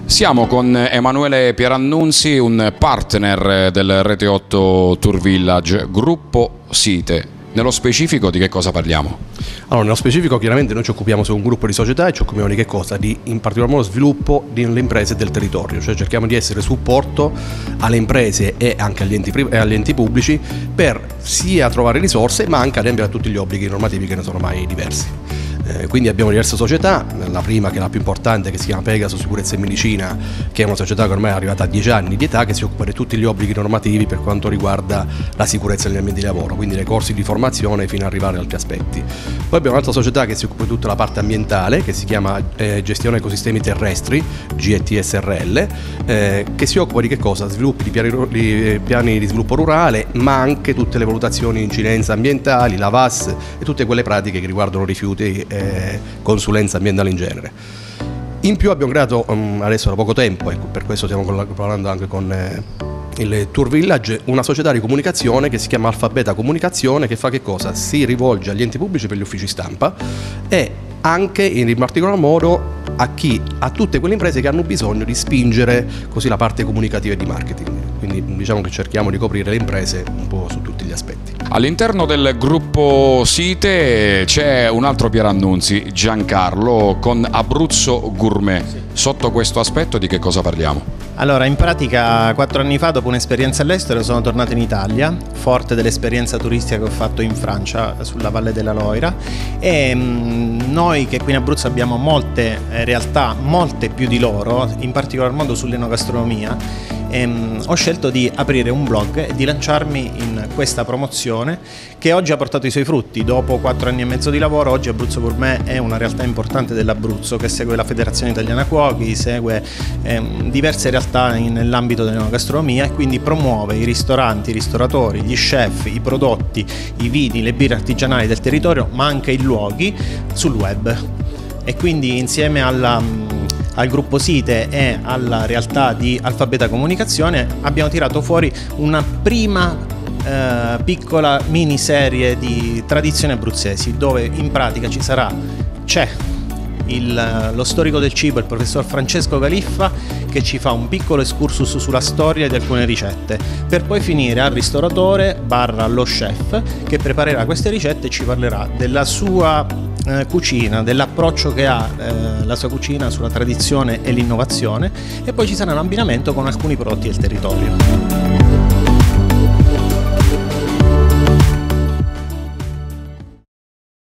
Siamo con Emanuele Pierannunzi, un partner del Rete 8 Tour Village, gruppo Site. Nello specifico di che cosa parliamo? Allora, nello specifico chiaramente noi ci occupiamo su un gruppo di società e ci occupiamo di che cosa? Di, in particolar modo, sviluppo delle imprese del territorio, cioè cerchiamo di essere supporto alle imprese e anche agli enti pubblici per sia trovare risorse ma anche adempiere a tutti gli obblighi normativi che ne sono ormai diversi. Quindi abbiamo diverse società, la prima che è la più importante, che si chiama Pegaso Sicurezza e Medicina, che è una società che ormai è arrivata a 10 anni di età, che si occupa di tutti gli obblighi normativi per quanto riguarda la sicurezza negli ambienti di lavoro, quindi dai corsi di formazione fino ad arrivare ad altri aspetti. Poi abbiamo un'altra società che si occupa di tutta la parte ambientale, che si chiama Gestione Ecosistemi Terrestri, GETSRL, che si occupa di che cosa? Sviluppi di piani di sviluppo rurale, ma anche tutte le valutazioni di incidenza ambientali, la VAS e tutte quelle pratiche che riguardano rifiuti, consulenza ambientale in genere. In più abbiamo creato adesso da poco tempo, e per questo stiamo collaborando anche con il Tour Village, una società di comunicazione che si chiama Alfabeta Comunicazione, che fa che cosa? Si rivolge agli enti pubblici per gli uffici stampa e anche in particolar modo a tutte quelle imprese che hanno bisogno di spingere così la parte comunicativa e di marketing. Quindi diciamo che cerchiamo di coprire le imprese un po' su tutti gli aspetti. All'interno del gruppo Site c'è un altro Pierannunzi, Giancarlo, con Abruzzo Gourmet. Sì. Sotto questo aspetto di che cosa parliamo? Allora, in pratica 4 anni fa, dopo un'esperienza all'estero, sono tornato in Italia, forte dell'esperienza turistica che ho fatto in Francia, sulla Valle della Loira, e noi che qui in Abruzzo abbiamo molte realtà, molte più di loro, in particolar modo sull'enogastronomia, ho scelto di aprire un blog e di lanciarmi in questa promozione che oggi ha portato i suoi frutti. Dopo 4 anni e mezzo di lavoro, oggi Abruzzo Gourmet è una realtà importante dell'Abruzzo che segue la Federazione Italiana Cuochi, segue diverse realtà nell'ambito dell'enogastronomia e quindi promuove i ristoranti, i ristoratori, gli chef, i prodotti, i vini, le birre artigianali del territorio, ma anche i luoghi sul web. E quindi insieme al gruppo Site e alla realtà di Alfabeta Comunicazione abbiamo tirato fuori una prima piccola miniserie di tradizioni abruzzesi, dove in pratica c'è lo storico del cibo, il professor Francesco Califfa, che ci fa un piccolo excursus sulla storia di alcune ricette, per poi finire al ristoratore / lo chef che preparerà queste ricette e ci parlerà della sua cucina, dell'approccio che ha la sua cucina sulla tradizione e l'innovazione, e poi ci sarà un abbinamento con alcuni prodotti del territorio.